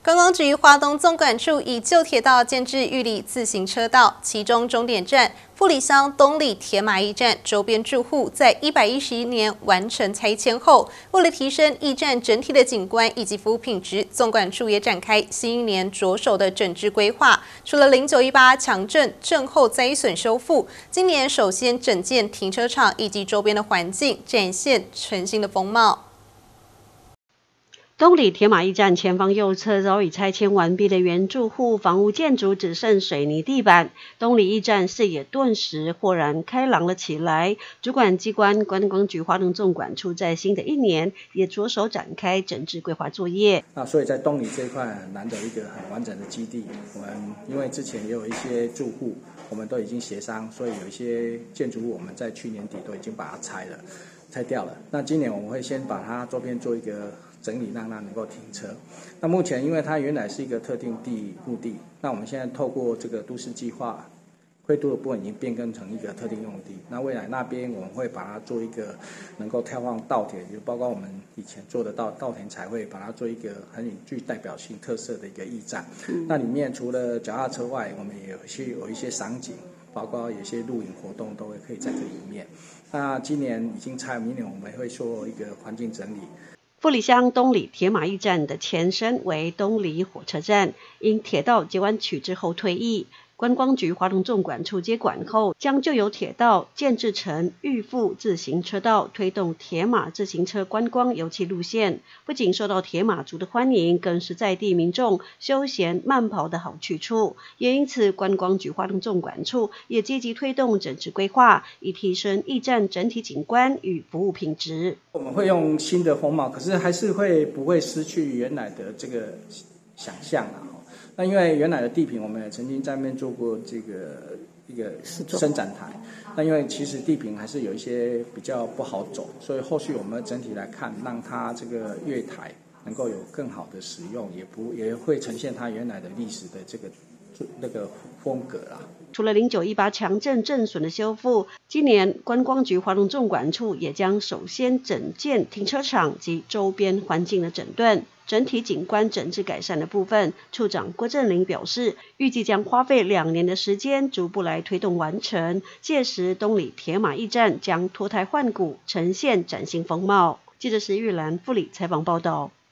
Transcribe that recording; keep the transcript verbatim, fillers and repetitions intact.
观光局花东纵管处以旧铁道建置玉里自行车道，其中终点站富里乡东里铁马驿站周边住户在一百一十一年完成拆迁后，为了提升驿站整体的景观以及服务品质，纵管处也展开新一年着手的整治规划。除了零九一八强震震后灾损修复，今年首先整建停车场以及周边的环境，展现全新的风貌。 东里铁马驿站前方右侧早已拆迁完毕的原住户房屋建筑只剩水泥地板，东里驿站视野顿时豁然开朗了起来。主管机关观光局花东纵管处在新的一年也着手展开整治规划作业。 那所以在东里这一块很难得一个很完整的基地，我们因为之前也有一些住户，我们都已经协商，所以有一些建筑物我们在去年底都已经把它拆了。 拆掉了。那今年我们会先把它周边做一个整理，让它能够停车。那目前因为它原来是一个特定地目的，那我们现在透过这个都市计划，灰都的部分已经变更成一个特定用地。那未来那边我们会把它做一个能够跳放稻田，就包括我们以前做的稻稻田彩绘，把它做一个很具代表性特色的一个驿站。嗯、那里面除了脚踏车外，我们也有一些有一些赏景。 包括有些露营活动都会可以在这里面。那今年已经拆，明年我们会做一个环境整理。 富里乡东里铁马驿站的前身为东里火车站，因铁道接弯取之后退役。 观光局花东纵管处接管后，将旧有铁道建制成玉富自行车道，推动铁马自行车观光游憩路线。不仅受到铁马族的欢迎，更是在地民众休闲慢跑的好去处。也因此，观光局花东纵管处也积极推动整治规划，以提升驿站整体景观与服务品质。 我们会用新的风貌，可是还是会不会失去原来的这个想象啊？ 那因为原来的地坪，我们也曾经在那边做过这个一个伸展台。那因为其实地坪还是有一些比较不好走，所以后续我们整体来看，让它这个月台能够有更好的使用，也不也会呈现它原来的历史的这个那个风格啦。 除了零九一八强震震损的修复，今年观光局花东纵管处也将首先整建停车场及周边环境的整顿。整体景观整治改善的部分，处长郭振林表示，预计将花费两年的时间，逐步来推动完成。届时，东里铁马驿站将脱胎换骨，呈现崭新风貌。记者石玉兰、富里采访报道。